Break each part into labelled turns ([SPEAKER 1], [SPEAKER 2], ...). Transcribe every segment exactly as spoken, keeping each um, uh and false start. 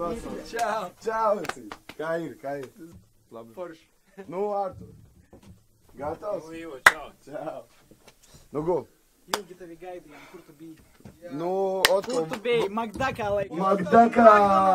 [SPEAKER 1] Čau!
[SPEAKER 2] Čau, vecīt! Kā ir, kā ir?
[SPEAKER 1] Labi. Forši.
[SPEAKER 2] Nu, Artur. Gatavs?
[SPEAKER 1] Nu, Ivo, čau.
[SPEAKER 2] Čau. Nu, go.
[SPEAKER 3] Ilgi tavi gaidījām, kur tu biji?
[SPEAKER 2] Nu, otko...
[SPEAKER 3] Kur tu biji? Magdakā, laikam.
[SPEAKER 2] Magdakā!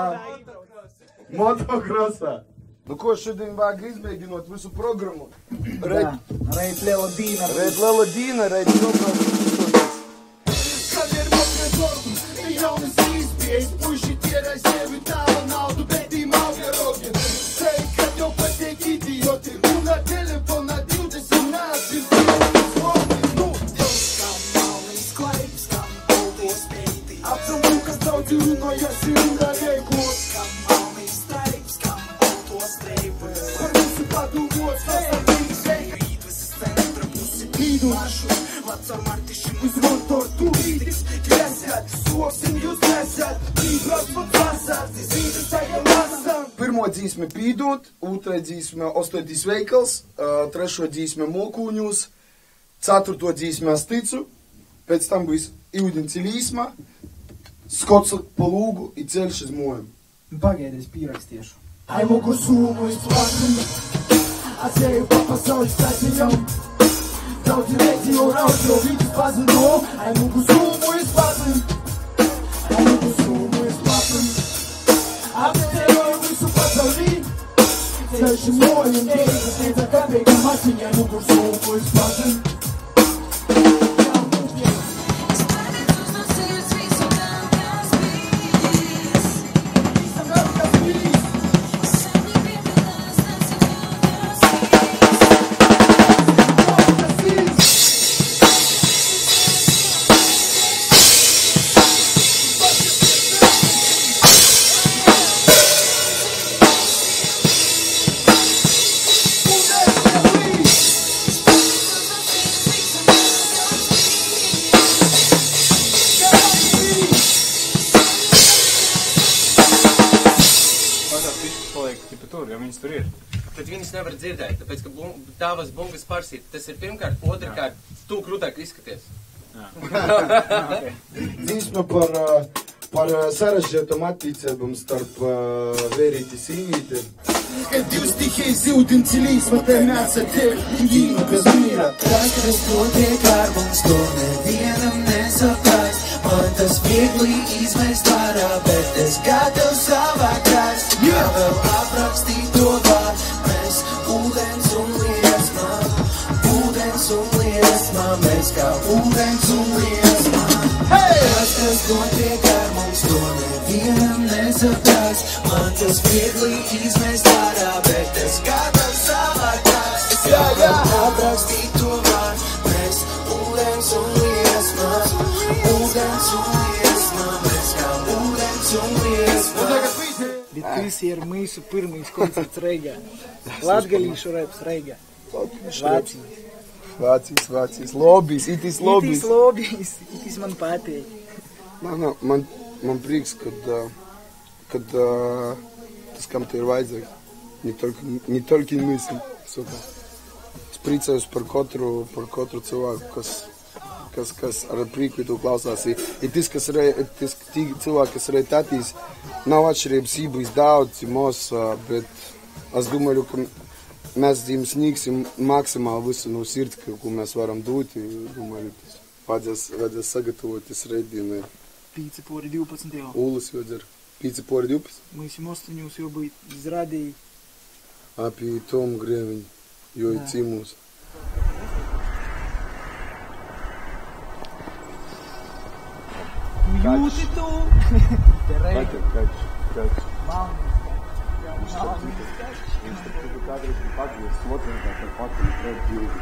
[SPEAKER 2] Motokrosā. Nu, ko šodien vajag izmēģinot visu programmu? Reit...
[SPEAKER 3] Reit Lelo Dīna.
[SPEAKER 2] Reit Lelo Dīna, reit Jobrās.
[SPEAKER 4] Kad ir mokret ordu, jaunas izpējas, puši tierā sevi tāla naudu, bet tiem auga rogi. Sei, kad jau patiek idioti, runā telefonā divdesmit nācim, divdesmit zvoni. Nu, Dievs, kā malnis klaips, kā paldies pēti. Apsamu, kas daudz runājas un darēkos. Kā malnis straips, kā paldies streipus. Par visu padomos, kas ar viņu sveiki. Rītvis centra pusi pīdušu, vecam artišim uz motor tūrītis. Kresēt, sosim jūs nesēt, pīdros pat vasāt, zīmes tajā lasām.
[SPEAKER 2] Pirmo dzīsme pīdot, otrai dzīsme ostotīs veikals, uh, trešo dzīsme molkūņūs, ceturto dzīsme asticu, pēc tam būs iudins ilīsma, skots pa lūgu i ceļš iz mojam.
[SPEAKER 3] Pagaidies pierakstiešu.
[SPEAKER 4] Ai mogu sūmu izplatim, atsēju pa pasaules taisiņam. Daudzi redzi jau rauc, jau vidus pazino, ai mogu sūmu izplatim, ai mogu sūmu izplatim. Apstējoju visu pasaulī, ceļš iz mojam, dēļas teica kapēka mašiņa, ai mogu sūmu izplatim.
[SPEAKER 1] Tur ir.
[SPEAKER 5] Bet viņas nevar dzirdēt, tāpēc, ka bum, tavas bungas parsīt. Tas ir pirmkārt, otrkārt, tu krūtāk izskaties.
[SPEAKER 1] Okay.
[SPEAKER 2] Dzīsme par, par sarežģētam attīcībam starp vērīti sīvīti.
[SPEAKER 4] Kad jūs tikai zildin cilīsma, te mēs ar tevi īņu bez mīra.
[SPEAKER 6] Tas, kas notiek ar mums, to nevienam nesaprast. Man tas viegli izmest ārā, bet es gatavs savākās. Kā vēl aprakstīt to var, mēs ūdens un liesmā, ūdens un liesmā, mēs kā ūdens un liesmā. Tas, kas notiek ar mums, to nevienam nesaprast. Man tas viegli izmest ārā, bet es gatavs savākās. Kā vēl aprakstīt to var, mēs ūdens un liesmā, ūdens un liesmā, mēs kā ūdens un liesmā.
[SPEAKER 3] Bitīs ir mūsu pirmīs koncerts Reigā. Latgalīšu reps Reigā. Vācijas.
[SPEAKER 2] Vācijas, Vācijas. Lobijs, itis lobijs.
[SPEAKER 3] Itis lobijs, itis man patīk.
[SPEAKER 2] Man, man, man prieks, kad, kad tas, kam te ir vajadzīgs. Ne только, ne только мысль. Super. Es priecājos par katru, par katru cilvēku, kas, kas, kas ar prieku tu klausās. Ir tas, kas re, tas cilvēki, kas reiz atīs, nav atšķirības ībīs daudz, mos, bet es domāju, ka mēs dzīvim sniegsim maksimāli visu no sirds, ko mēs varam dot. Domāju, tas vajadzēs, vajadzēs sagatavoties reidienai.
[SPEAKER 3] Pīci pori divpadsmit jau.
[SPEAKER 2] Ulis jau dzer. Pīci pori divpadsmit?
[SPEAKER 3] Mūsim ostoņos jau bija izrādīji.
[SPEAKER 2] Apie tom grēviņu, jo ir cīmūs.
[SPEAKER 3] Jūti tu? Te Reiga.
[SPEAKER 1] Kaķi, kaķi, kaķi.
[SPEAKER 3] Malnis kaķi. Malnis kaķi.
[SPEAKER 1] Viņš tad tu kādreiz bija pagriezis slotniekā par pakaļ pret jūti.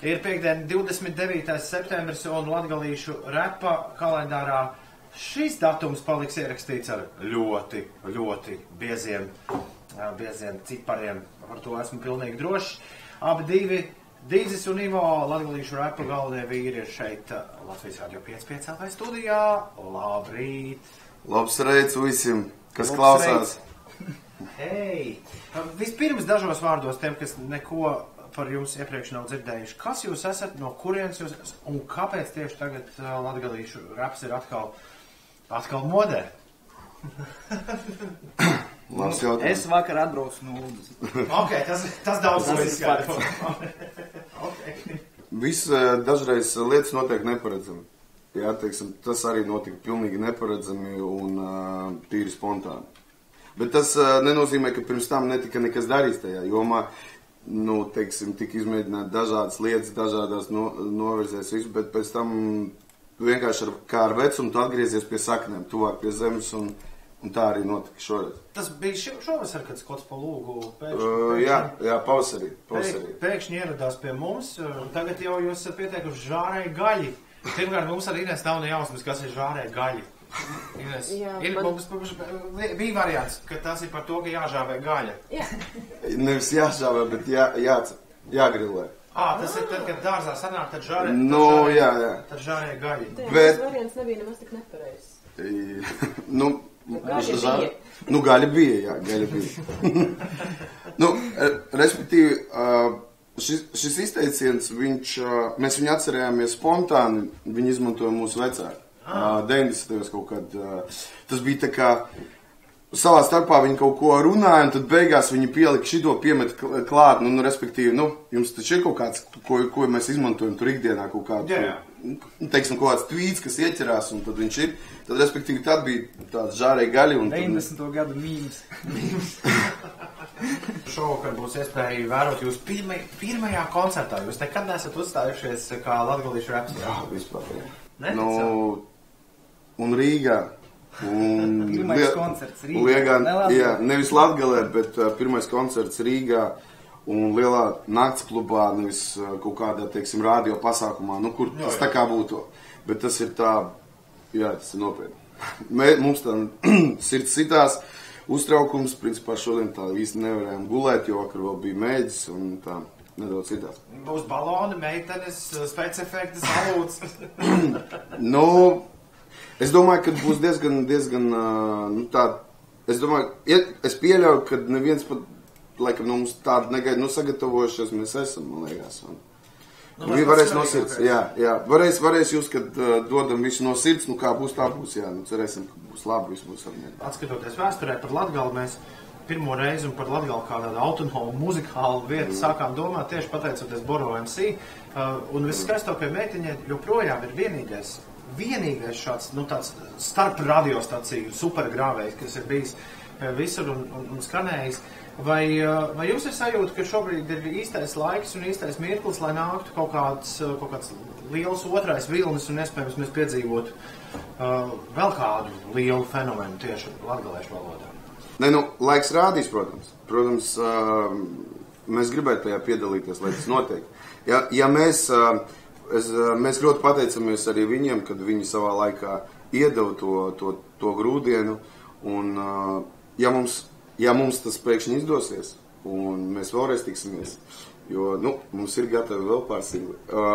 [SPEAKER 7] Ir piekdien divdesmit devītais septembris un latgalīšu repa kalendārā šis datums paliks ierakstīts ar ļoti, ļoti bieziem, bieziem cipariem. Par to esmu pilnīgi drošs. Abi divi, Dīdzis un Ivo, latgalīšu repa galvenie vīri ir šeit Latvijas Radio pieci pieci L V studijā. Labrīt!
[SPEAKER 2] Labs reids visiem, kas
[SPEAKER 7] Labs
[SPEAKER 2] klausās.
[SPEAKER 7] Hei! Vispirms dažos vārdos tiem, kas neko par jums iepriekš nav dzirdējuši. Kas jūs esat, no kurienes jūs esat un kāpēc tieši tagad uh, latgalīšu reps ir atkal, atkal modē?
[SPEAKER 2] Labs jautājums.
[SPEAKER 3] Es vakar atbraucu no Uldas.
[SPEAKER 7] Ok, tas, tas daudz
[SPEAKER 3] Tas
[SPEAKER 7] ko
[SPEAKER 3] ir
[SPEAKER 7] izskaidro. Okay.
[SPEAKER 2] Viss eh, dažreiz lietas notiek neparedzami. Jā, teiksim, tas arī notika pilnīgi neparedzami un uh, tīri spontāni. Bet tas uh, nenozīmē, ka pirms tam netika nekas darīts tajā jomā. Nu, teiksim, tika izmēģināt dažādas lietas, dažādās no, novirzēs visu, bet pēc tam vienkārši ar, kā ar vecumu tu atgriezies pie saknēm, tuvāk pie zemes un, un tā arī notika šoreiz.
[SPEAKER 7] Tas bija šo, šovasar, kad Skots pa lūgu pēkšņi,
[SPEAKER 2] Uh, jā, jā, pavasarī. pavasarī.
[SPEAKER 7] pēk, pēkšņi ieradās pie mums. Tagad jau jūs esat pieteikuši žārēji gaļi. Pirmkārt, mums ar Inês nav ne jausmas, kas ir žārēji gaļi. Inês,
[SPEAKER 8] Jā,
[SPEAKER 7] ir,
[SPEAKER 8] man-
[SPEAKER 7] mums, mums bija variants, ka tas ir par to, ka jāžāvē gaļa.
[SPEAKER 8] Jā,
[SPEAKER 2] Nevis jāšāvē, bet jā, jā, jāgrilē.
[SPEAKER 7] Ā, tas ir tad, kad dārzā sanāk, tad žārē,
[SPEAKER 2] Nu,
[SPEAKER 7] tad žārē,
[SPEAKER 2] jā, jā.
[SPEAKER 7] tad žārē gaļi.
[SPEAKER 8] tā
[SPEAKER 2] Bet-
[SPEAKER 8] tas variants nebija nemaz tik nepareizs.
[SPEAKER 2] I- nu,
[SPEAKER 8] gaļa
[SPEAKER 2] žā-
[SPEAKER 8] bija.
[SPEAKER 2] Nu, gaļa bija, jā, gaļa bija. nu, re- respektīvi, uh, šis, šis izteiciens, viņš, uh, mēs viņu atcerējāmies spontāni, viņu izmantoja mūsu vecāki. Uh, deviņdesmitajos kaut kad. Uh, tas bija tā kā savā starpā viņi kaut ko runāja, un tad beigās viņi pielika šito piemet kl- klāt, nu, nu, respektīvi, nu, jums taču ir kaut kāds, ko, ko mēs izmantojam tur ikdienā, kaut kāds,
[SPEAKER 7] Jā, jā.
[SPEAKER 2] nu, teiksim, kaut kāds tvīts, kas ieķerās, un tad viņš ir, tad, respektīvi, tad bija tāds žārēji gaļi, un tad,
[SPEAKER 3] deviņdesmito gadu mīms.
[SPEAKER 7] Šovakar būs iespēja vērot jūs pirmaj, pirmajā koncertā. Jūs nekad nesat uzstājušies kā latgalīšu reps.
[SPEAKER 2] jā, vispār, jā.
[SPEAKER 7] Ne?
[SPEAKER 2] Nu, un Rīgā. Un
[SPEAKER 3] Pirmais
[SPEAKER 2] Lie-
[SPEAKER 3] koncerts Rīgā,
[SPEAKER 2] Liegā,
[SPEAKER 3] ne Latgalē.
[SPEAKER 2] jā, nevis Latgalē, bet uh, pirmais koncerts Rīgā un lielā nakts klubā, nevis uh, kaut kādā, teiksim, radio pasākumā, nu, kur tas tā kā būtu. Bet tas ir tā, jā, tas ir nopietni. Mē, mums tā sirds sitās, uztraukums, principā šodien tā īsti nevarējām gulēt, jo vakar vēl bija mēģis un tā nedaudz citās.
[SPEAKER 7] Būs baloni, meitenes, spēcefekti, salūts.
[SPEAKER 2] Nu, es domāju, ka būs diezgan, diezgan, ā, nu tā, es domāju, ja, es pieļauju, ka neviens pat, laikam, no mums tādu negaida, nu, sagatavojušies mēs esam, man liekas. Un,
[SPEAKER 7] Nu,
[SPEAKER 2] nu,
[SPEAKER 7] tas
[SPEAKER 2] viņi varēs
[SPEAKER 7] pats
[SPEAKER 2] no sirds,
[SPEAKER 7] svarīgākais.
[SPEAKER 2] jā, jā, varēs, varēs jūs, kad uh, dodam visu no sirds, nu, kā būs, tā būs, jā, nu, cerēsim, ka būs labi, viss būs apmierināti.
[SPEAKER 7] Atskatoties vēsturē par Latgali, mēs pirmo reizi un par Latgali kā tādu autonomu muzikālu vietu
[SPEAKER 2] Mm.
[SPEAKER 7] sākām domāt tieši pateicoties Boro M C. Uh, un viskaistākajai meitiņai joprojām ir vienīgais, vienīgais šāds, nu, tāds starp radiostaciju supergrāvējs, kas ir bijis uh, visur un, un, un skanējis. Vai, uh, vai jums ir sajūta, ka šobrīd ir īstais laiks un īstais mirklis, lai nāktu kaut kāds, uh, kaut kāds liels otrais vilnis un iespējams mēs piedzīvotu uh, vēl kādu lielu fenomenu tieši latgaliešu valodā?
[SPEAKER 2] Ne, nu, laiks rādīs, protams. Protams, uh, mēs gribētu tajā piedalīties, lai tas notiek. Ja, ja mēs, uh, es, uh, mēs ļoti pateicamies arī viņiem, kad viņi savā laikā iedeva to, to, to grūdienu, un uh, ja mums Ja mums tas pēkšņi izdosies, un mēs vēlreiz tiksimies, jo, nu, mums ir gatavi vēl pār singli,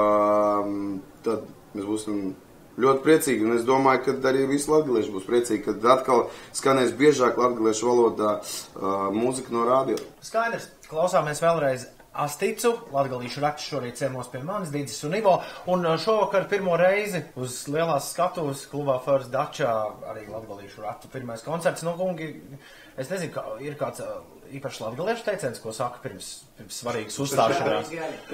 [SPEAKER 2] um, tad mēs būsim ļoti priecīgi, un es domāju, ka arī visi latgalieši būs priecīgi, kad atkal skanēs biežāk latgaliešu valodā uh, mūzika no radio.
[SPEAKER 7] Skaidrs, klausāmies vēlreiz Asticu, latgalīšu rakstu šorīt ciemos pie manis, Dīdzis un Ivo, un šovakar pirmo reizi uz lielās skatuves klubā First Dačā arī latgalīšu rakstu pirmais koncerts. Nu, kungi, es nezinu, kā, ir kāds uh, īpašs latgaliešu teiciens, ko saka pirms, pirms svarīgas uzstāšanās.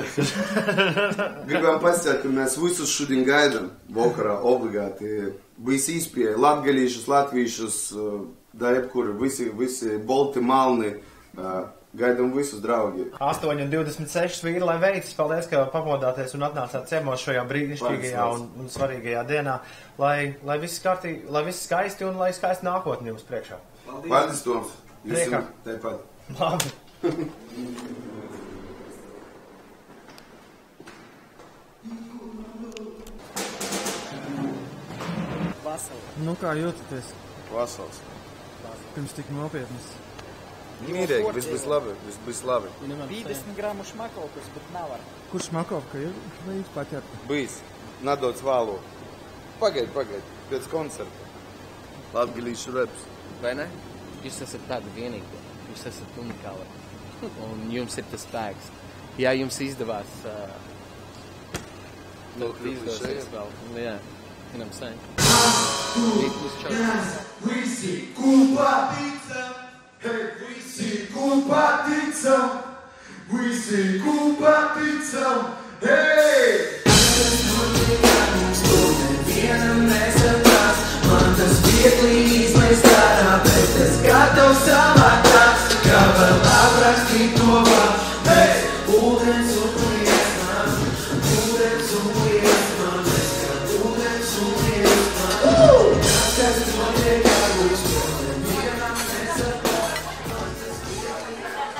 [SPEAKER 2] Gribam pastāstīt, ka mēs visus šodien gaidām vakarā obligāti. Visi izpieja latgalīšus, latviešus, uh, da jebkur, visi, visi bolti, malni. Uh, Gaidām visus, draugi.
[SPEAKER 7] astoņi un divdesmit seši vīri, lai veicas. Paldies, ka pamodāties un atnācāt ciemos šajā brīnišķīgajā un, un svarīgajā dienā. Lai, lai viss kārtī, lai viss skaisti un lai skaisti nākotni jums priekšā.
[SPEAKER 2] Paldies, Toms.
[SPEAKER 7] Priekā.
[SPEAKER 2] Visiem tāpat.
[SPEAKER 7] Labi.
[SPEAKER 3] Vasala.
[SPEAKER 9] Nu, kā jūtaties?
[SPEAKER 2] Vasals.
[SPEAKER 9] Pirms tik nopietnas.
[SPEAKER 2] Mīrīgi, viss būs labi, viss būs labi.
[SPEAKER 3] divdesmit gramu šmakovkas, bet nav ar.
[SPEAKER 9] Kur šmakovka ir? Vai jūs paķerta?
[SPEAKER 2] Bijis. Nadots vālo. Pagaid, pagaid. Pēc koncerta. Latgalīšu reps.
[SPEAKER 5] Vai ne? Jūs esat tādi vienīgi. Jūs esat unikāli. Un jums ir tas spēks. Ja jums izdevās, uh, tad izdosies vēl. Jā, zinām saim.
[SPEAKER 4] Visi kopā ticam, hei, visi kopā ticam, visi kopā ticam, hei!
[SPEAKER 6] Tas notiek ar mums, to nevienam nesaprast. Man tas viegli izlaist ārā, bet es gatavs savādāks, kā vēl aprakstīt to vēl. Hei! Ūdens un liesmā, ūdens un liesmā, mēs kā ūdens un liesmā. Tas, kas notiek ar mums, to nevienam nesaprast. Man tas viegli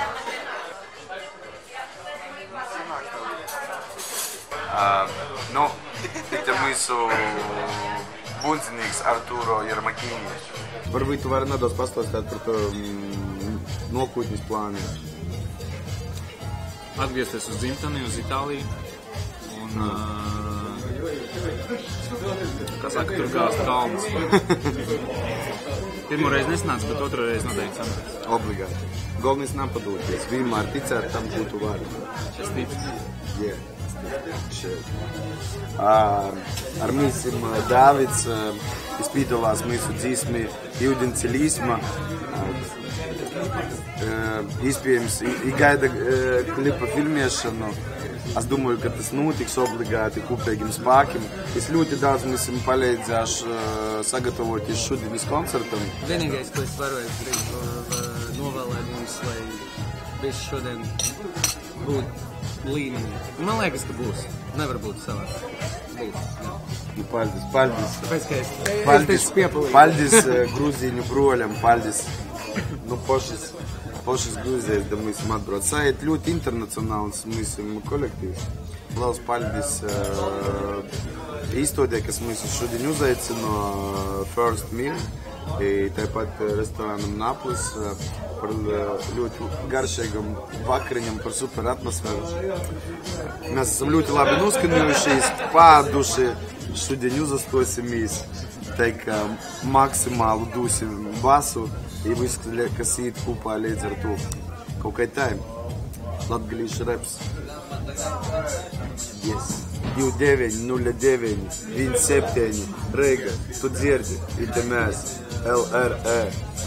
[SPEAKER 2] Uh, nu, это mūsu bundzinieks Arturo Jermakīni. Varbūt tu vari nedaudz pastāstīt par to mm, nokūtnes plānu.
[SPEAKER 10] Atgriezties uz dzimteni, uz Itāliju. Un, uh, kā saka, tur gāzt kalns. Pirmo reizi nesnāca, bet otro reizi noteikti sanāca.
[SPEAKER 2] Obligāti. Galvenais nepadūties. Vienmēr ticēt tam, ko tu vari.
[SPEAKER 10] Es ticu.
[SPEAKER 2] Yeah. Uh, ar mīsim Dāvids uh, izpīdolās mūsu dzīsmi Jūdencelīsma. Uh, Iespējams, igaida uh, klipa filmiešanu. Es domāju, ka tas notiks obligāti kopīgiem spēkiem. Es ļoti daudz mūsim palīdzēšu uh, sagatavoties šodienas koncertam.
[SPEAKER 5] Vienīgais, ko es varu, es gribu uh, novēlēt mums, lai viss šodien būtu līmenī. Man liekas, ka būs. Nevar būt savā. Būs.
[SPEAKER 2] Nu, paldies, paldies.
[SPEAKER 5] Tāpēc, ka es,
[SPEAKER 2] Paldies,
[SPEAKER 5] es piepalīju.
[SPEAKER 2] paldies uh, Grūzīņu broļam, paldies. Nu, pošas, pošas Grūzijas, da mūsim atbrauc. Saiet ļoti internacionāls mūsim kolektīvs. Liels paldies uh, īstodē, kas mūsu šodien uzaicino uh, First Meal. Tāpat restorānam Naples par ļoti garšīgam vakariņam, par super atmosfēru. Mēs esam ļoti labi noskanījušies, pāduši, šodien uzastosimies, teik maksimālu dūsim basu, i viss, kas īt kopā līdz ar to. Kaut kā tā, latgalīšu reps. Yes. divi deviņi nulle deviņi viens septiņi Reiga, tu dzirdi, ite mēs, L R E.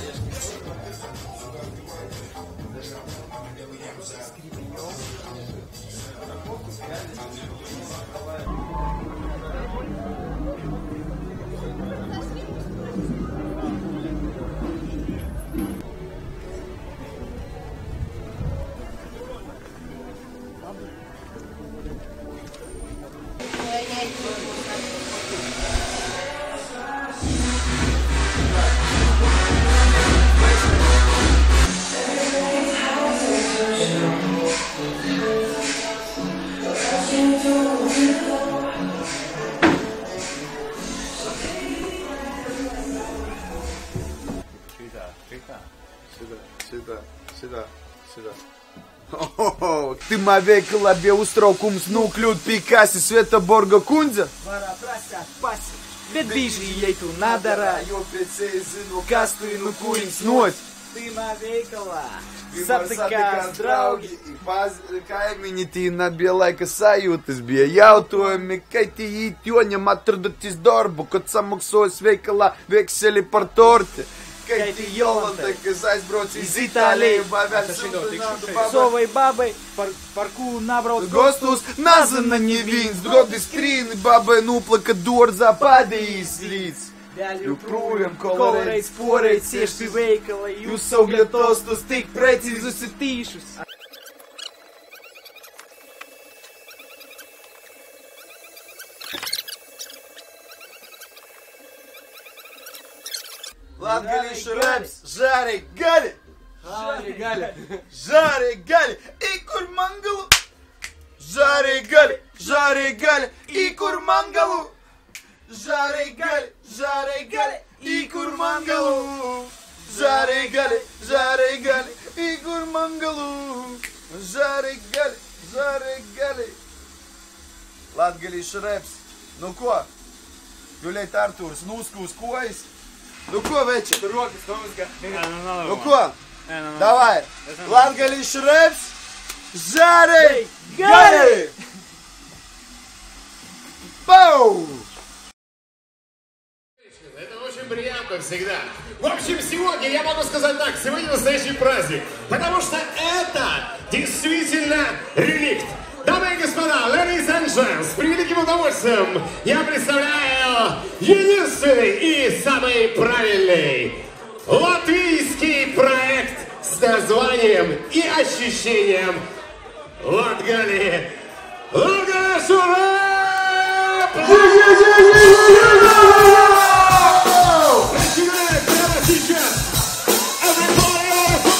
[SPEAKER 2] Сюда, сюда. О, ты мавейка лабе uztraukums nokļūt pie kases Svetoborga kundze?
[SPEAKER 3] Varā prasāt pasi, bet bīži, ja tu nadarā,
[SPEAKER 2] jo pēc zinu, kas tu nu kuļins not.
[SPEAKER 3] Pirmā veikalā satikās draugi.
[SPEAKER 2] Kaimiņi tī nebija laika sajūtas, bija jautājumi, kai tī īt joņam atradoties darbu, kad samaksājas veikalā vekseli par torti. Kai tī Jolanta, kas aizbrauc iz Itāliju,
[SPEAKER 3] Sovai babai, par, par kū nabrauc
[SPEAKER 2] gostus, nazina neviens, drogi skrīni, babai nuplaka dārzā padījis līdz. Joprojām kolorēts, porēts, cieš pie veikala, jūs saugļat tostus tik precīzus ir tīšus. Latgalīšu reps, žāri gali! Žāri gali! Žāri gali! Ikur mangalu! Žāri gali! Žāri gali! Ikur mangalu!
[SPEAKER 4] Жарей гали, жарей гали, и курмангалу. Жарей гали, жарей гали, и курмангалу. Жарей гали, жарей gari. Latgalīšu reps. Nu ko? Juļēt Artūrs, nuskūs kojas. Nu ko, veči?
[SPEAKER 11] Tur rokas nomazgā.
[SPEAKER 4] Nu ko? Davai. Latgalīšu reps. Жарей gari. Пау!
[SPEAKER 12] Это очень приятно всегда. В общем, сегодня я могу сказать так, сегодня настоящий праздник, потому что это действительно реликт. Дамы и господа, ladies and gents, с превеликим удовольствием я представляю единственный и самый правильный латвийский проект с названием и ощущением Латгалии. Латгалия Шурэп! Начинаем прямо сейчас! Everybody on the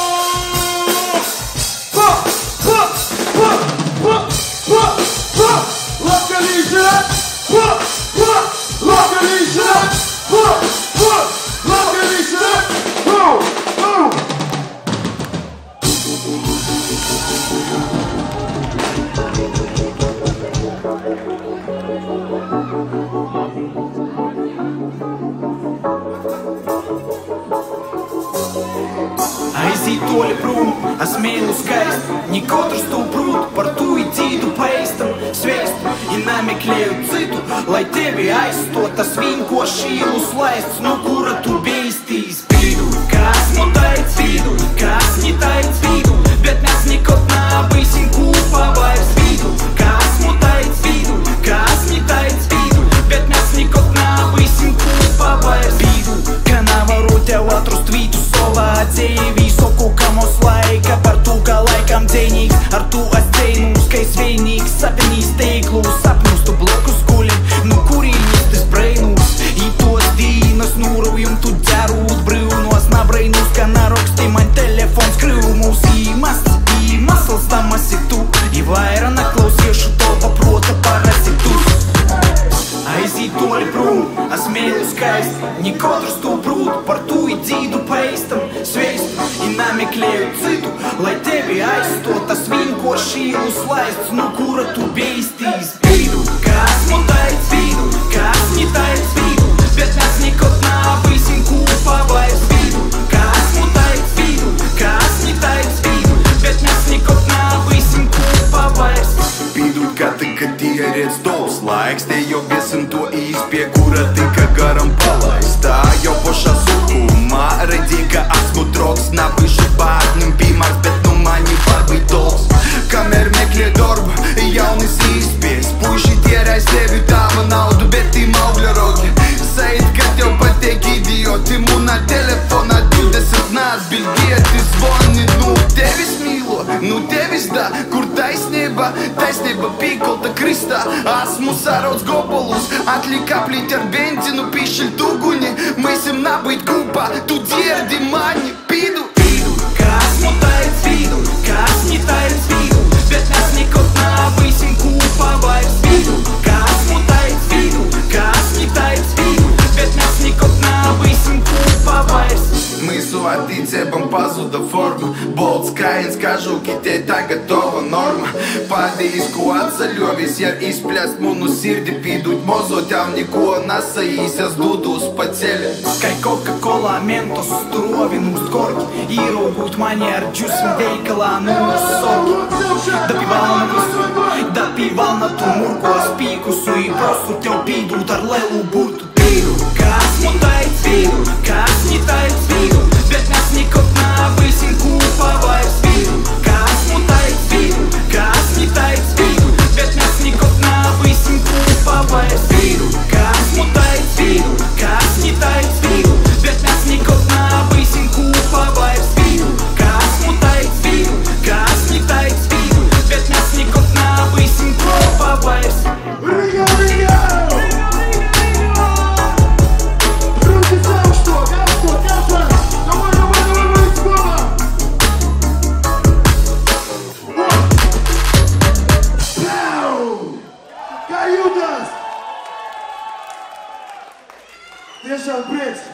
[SPEAKER 12] floor!
[SPEAKER 4] Латгалия Шурэп! Латгалия Шурэп! Латгалия Шурэп!
[SPEAKER 6] Aiziet toļi prom, es mīlu skaisti, ne katrs to prot, par to ir dzīdu paistam, sveikstu, ja nemeklēju citu, lai tevi aizstot, tas vienkoši ilus laists, no kura tu beistīs pīdu. Kas nu taic vidu, kas ne taic vidu, bet mēs nekot nabīsim kūpā vairs vidu. Kas nu taic vidu, kas ne taic vidu, bet mēs nekot nabīsim kūpā vairs vidu. Ka nevaru tev atrust vītu savā dzīvī, soku, ka mums laika par to, ka laikam dzēnīgs, ar to es dzēnūs, ka es vienīgs sapinīs teiklūs, sapnūs tu blokus guļi, nu kurīnis tas brainūs, i tos dīnas nūrujum tu dzerūt brīvnos, na brainūs, ka naraksti man telefons krīvumūs, i mas, i masals tam esi tu, i vaira naklausiešu to paprota parasi tu. Aiziet toļi prom, es mīlu skaisti, ne katrs to prot, par to ir dzīdu paistam, sveistu, ja nemeklēju citu, lai tevi aizstot, tas vienkoši ilus laists, no kura tu beistīs pīdu. Kas nu taic vidu, kas ne taic vidu, bet mēs nekot nabīsim kūpā vairs vidu. Kas nu taic vidu, kas ne taic vidu, bet mēs nekot nabīsim kūpā vairs.
[SPEAKER 4] Pīdūt, ka tika tierēts tos laiks, te jau viesim to īst, pie kura tika garam palaist. Tā jau pošā sukumā redzi, ka esmu troks, nabīšu pārnim pīmārs, bet nu mani var būt toks. Kamēr meklē darbu, jaunis īspies, puiši tierēj sevi tāma naudu, bet im augļa rogi. Said, ka tev patiek idioti, munā telefonā divdesmit nāc bilgieti zvoni, nu tevis mīlo, nu tevis da, kur taisnība, taisnība pīkolta kristā, esmu sarauds gobolus, atliek aplīt ar benzinu, pīšļ tuguni, mēsim nabūt kūpā, tu dzierdi mani, pīdu, pīdu.
[SPEAKER 6] Kas nu taic vidu, kas ne taic vidu, bet mēs nekot nabīsim kūpā vairs vidu. Kas nu taic vidu, kas ne taic vidu, bet mēs nekot nabīsim kūpā vairs.
[SPEAKER 4] Mūsu attīcībām pazuda forma, bolts kājiens, kažuki te tagad tova norma. Padījis, ko atsaļovis, ja izpļast munu sirdi, pīdūt mozo tev niko nasajīsies dūdūs pa ceļa.
[SPEAKER 6] Kai Coca-Cola mentos sturovinūst korki, īraugut mani ar džusmi veikalā nūs soki. Dapi valna visu, dapi valna tu murkos pīkusu, i prostu tev pīdūt ar lelu burtu pīdu. Kas nu taic vidu, kas ne taic vidu, bet mēs nekot nabīsim kūpā vairs vidu. Kas nu taic vidu, kas ne taic vidu, bet mēs nekot nabīsim kūpā vairs vidu. Kas nu taic vidu, kas ne taic vidu, bet mēs nekot nabīsim kūpā vairs vidu. Kas nu taic vidu, kas ne taic vidu, bet mēs nekot nabīsim kūpā vairs.
[SPEAKER 4] Riga, riga! Руки сам что, как что, как что? Давай, давай, давай, давай, скоро! Пау! Каютас! Tiešām prieks!